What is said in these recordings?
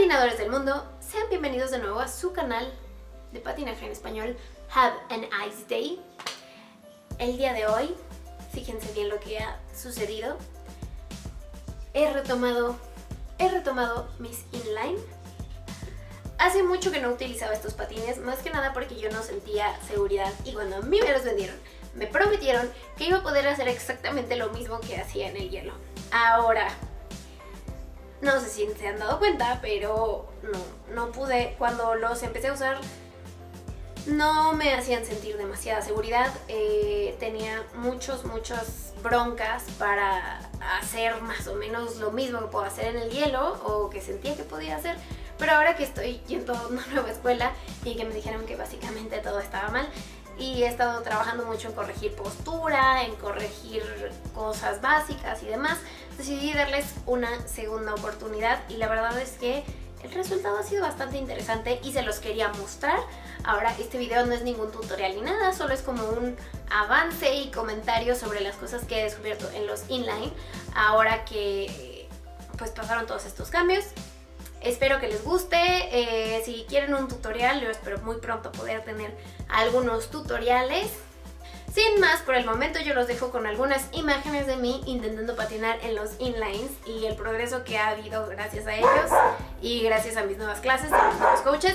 Patinadores del mundo, sean bienvenidos de nuevo a su canal de patinaje en español, Have an Ice Day. El día de hoy, fíjense bien lo que ha sucedido. He retomado mis inline. Hace mucho que no utilizaba estos patines, más que nada porque yo no sentía seguridad, y cuando a mí me los vendieron, me prometieron que iba a poder hacer exactamente lo mismo que hacía en el hielo. Ahora, no sé si se han dado cuenta, pero no pude. Cuando los empecé a usar, no me hacían sentir demasiada seguridad. Tenía muchas broncas para hacer más o menos lo mismo que puedo hacer en el hielo, o que sentía que podía hacer. Pero ahora que estoy yendo a una nueva escuela y que me dijeron que básicamente todo estaba mal, y he estado trabajando mucho en corregir postura, en corregir cosas básicas y demás, decidí darles una segunda oportunidad, y la verdad es que el resultado ha sido bastante interesante y se los quería mostrar. Ahora, este video no es ningún tutorial ni nada, solo es como un avance y comentario sobre las cosas que he descubierto en los inline ahora que pues pasaron todos estos cambios. Espero que les guste. Si quieren un tutorial, yo espero muy pronto poder tener algunos tutoriales. Sin más, por el momento yo los dejo con algunas imágenes de mí intentando patinar en los inlines y el progreso que ha habido gracias a ellos y gracias a mis nuevas clases, a mis nuevos coaches.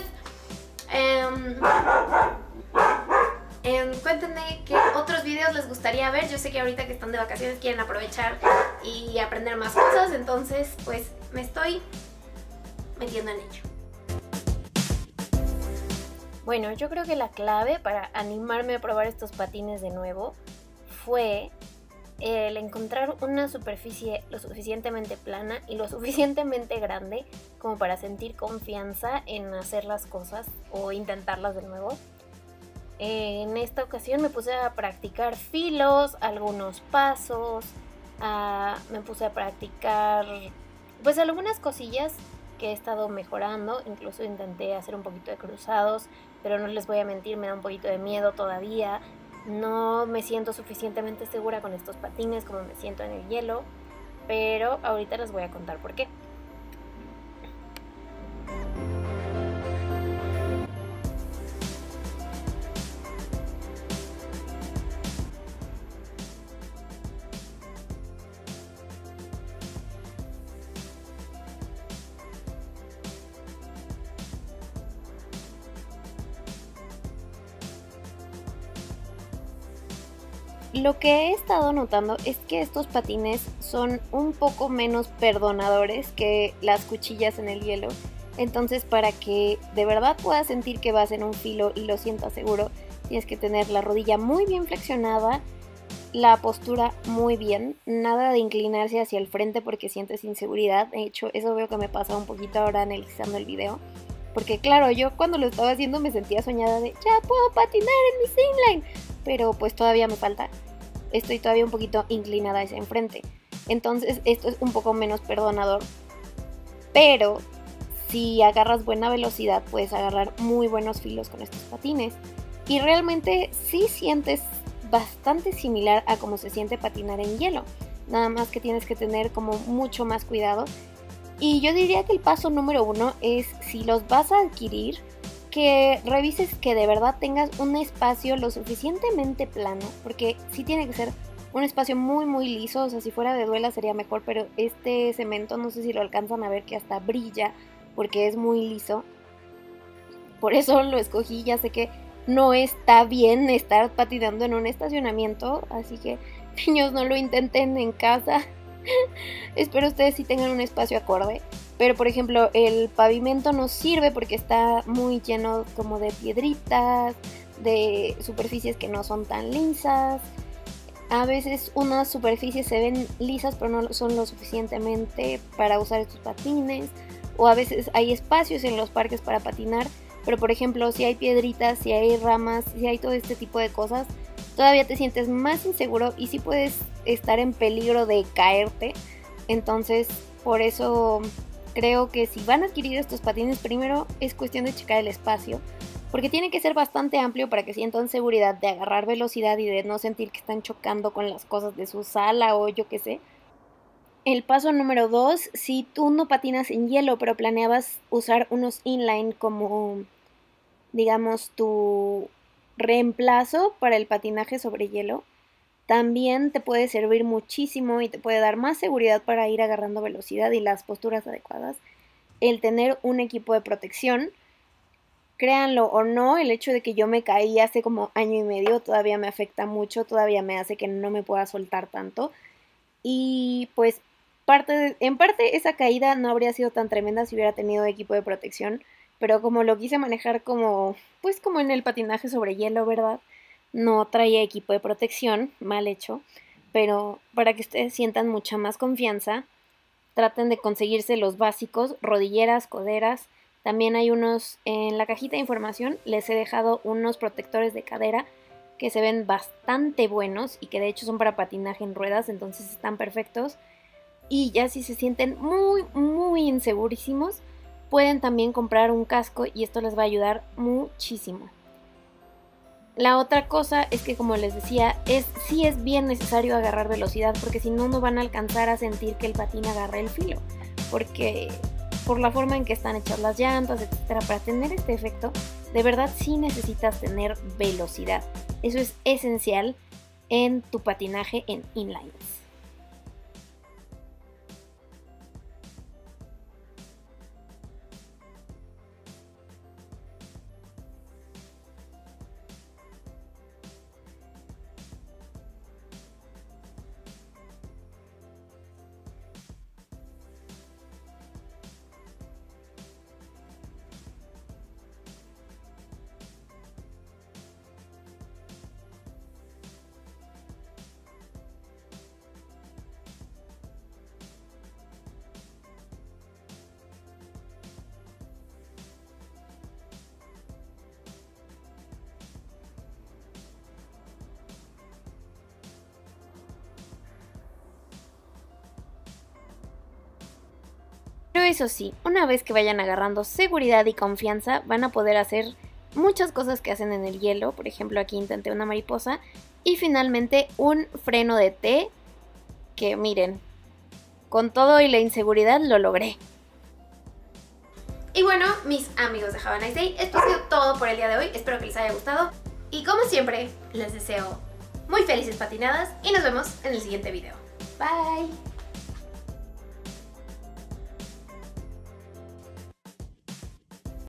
Cuéntenme qué otros videos les gustaría ver. Yo sé que ahorita que están de vacaciones quieren aprovechar y aprender más cosas, entonces pues me estoy metiendo en ello. Bueno, yo creo que la clave para animarme a probar estos patines de nuevo fue el encontrar una superficie lo suficientemente plana y lo suficientemente grande como para sentir confianza en hacer las cosas o intentarlas de nuevo. En esta ocasión me puse a practicar filos, algunos pasos, me puse a practicar pues algunas cosillas que he estado mejorando. Incluso intenté hacer un poquito de cruzados, pero no les voy a mentir, me da un poquito de miedo todavía. No me siento suficientemente segura con estos patines como me siento en el hielo, pero ahorita les voy a contar por qué. Lo que he estado notando es que estos patines son un poco menos perdonadores que las cuchillas en el hielo. Entonces, para que de verdad puedas sentir que vas en un filo y lo sientas seguro, tienes que tener la rodilla muy bien flexionada, la postura muy bien, nada de inclinarse hacia el frente porque sientes inseguridad. De hecho, eso veo que me pasa un poquito ahora analizando el video. Porque claro, yo cuando lo estaba haciendo me sentía soñada de ya puedo patinar en mis inline, pero pues todavía me falta. Estoy todavía un poquito inclinada hacia enfrente. Entonces esto es un poco menos perdonador. Pero si agarras buena velocidad puedes agarrar muy buenos filos con estos patines. Y realmente sí sientes bastante similar a cómo se siente patinar en hielo. Nada más que tienes que tener como mucho más cuidado. Y yo diría que el paso número 1 es, si los vas a adquirir, que revises que de verdad tengas un espacio lo suficientemente plano, porque sí tiene que ser un espacio muy liso. O sea, si fuera de duela sería mejor, pero este cemento no sé si lo alcanzan a ver que hasta brilla porque es muy liso. Por eso lo escogí. Ya sé que no está bien estar patinando en un estacionamiento, así que niños, no lo intenten en casa. Espero ustedes sí tengan un espacio acorde. Pero por ejemplo, el pavimento no sirve porque está muy lleno como de piedritas, de superficies que no son tan lisas. A veces unas superficies se ven lisas pero no son lo suficientemente para usar estos patines. O a veces hay espacios en los parques para patinar, pero por ejemplo, si hay piedritas, si hay ramas, si hay todo este tipo de cosas, todavía te sientes más inseguro y sí puedes estar en peligro de caerte. Entonces, por eso creo que si van a adquirir estos patines, primero es cuestión de checar el espacio, porque tiene que ser bastante amplio para que sientan seguridad de agarrar velocidad y de no sentir que están chocando con las cosas de su sala o yo qué sé. El paso número 2, si tú no patinas en hielo, pero planeabas usar unos inline como, digamos, tu reemplazo para el patinaje sobre hielo, también te puede servir muchísimo y te puede dar más seguridad para ir agarrando velocidad y las posturas adecuadas el tener un equipo de protección. Créanlo o no, el hecho de que yo me caí hace como año y medio todavía me afecta mucho, todavía me hace que no me pueda soltar tanto. Y pues en parte esa caída no habría sido tan tremenda si hubiera tenido equipo de protección, pero como lo quise manejar como, pues como en el patinaje sobre hielo, ¿verdad? No traía equipo de protección, mal hecho, pero para que ustedes sientan mucha más confianza, traten de conseguirse los básicos, rodilleras, coderas. También hay unos, en la cajita de información les he dejado unos protectores de cadera que se ven bastante buenos y que de hecho son para patinaje en ruedas, entonces están perfectos. Y ya si se sienten muy insegurísimos, pueden también comprar un casco y esto les va a ayudar muchísimo. La otra cosa es que, como les decía, sí es bien necesario agarrar velocidad, porque si no, no van a alcanzar a sentir que el patín agarre el filo, porque por la forma en que están hechas las llantas, etcétera, para tener este efecto, de verdad sí necesitas tener velocidad. Eso es esencial en tu patinaje en inlines. Pero eso sí, una vez que vayan agarrando seguridad y confianza, van a poder hacer muchas cosas que hacen en el hielo. Por ejemplo, aquí intenté una mariposa. Y finalmente un freno de T, que miren, con todo y la inseguridad lo logré. Y bueno, mis amigos de Have a Nice Day, esto ha sido todo por el día de hoy. Espero que les haya gustado. Y como siempre, les deseo muy felices patinadas y nos vemos en el siguiente video. Bye.